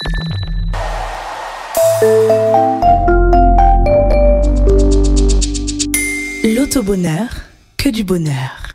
L'auto-bonheur, que du bonheur.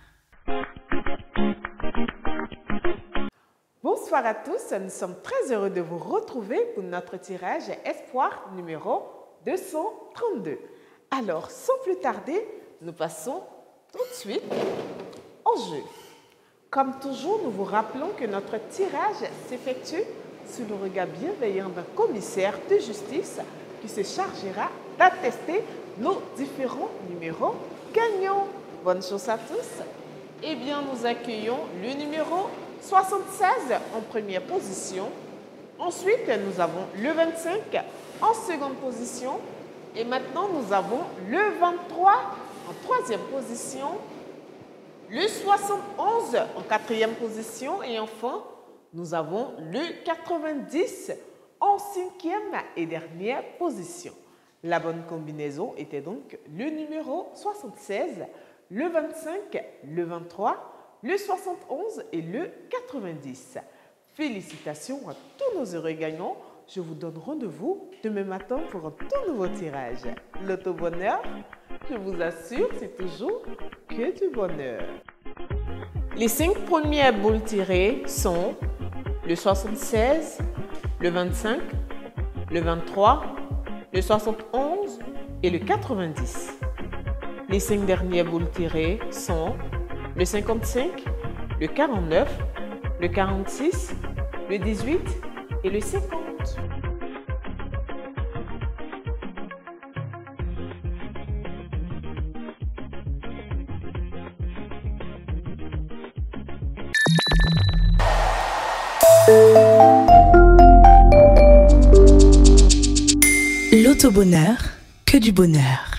Bonsoir à tous, nous sommes très heureux de vous retrouver pour notre tirage Espoir numéro 232. Alors, sans plus tarder, nous passons tout de suite au jeu. Comme toujours, nous vous rappelons que notre tirage s'effectue sous le regard bienveillant d'un commissaire de justice qui se chargera d'attester nos différents numéros gagnants. Bonne chance à tous. Eh bien, nous accueillons le numéro 76 en première position. Ensuite, nous avons le 25 en seconde position. Et maintenant, nous avons le 23 en troisième position, le 71 en quatrième position et enfin, nous avons le 90 en cinquième et dernière position. La bonne combinaison était donc le numéro 76, le 25, le 23, le 71 et le 90. Félicitations à tous nos heureux gagnants. Je vous donne rendez-vous demain matin pour un tout nouveau tirage. L'auto-bonheur, je vous assure, c'est toujours que du bonheur. Les 5 premières boules tirées sont le 76, le 25, le 23, le 71 et le 90. Les 5 dernières boules tirées sont le 55, le 49, le 46, le 18 et le 50. L'auto-bonheur, que du bonheur.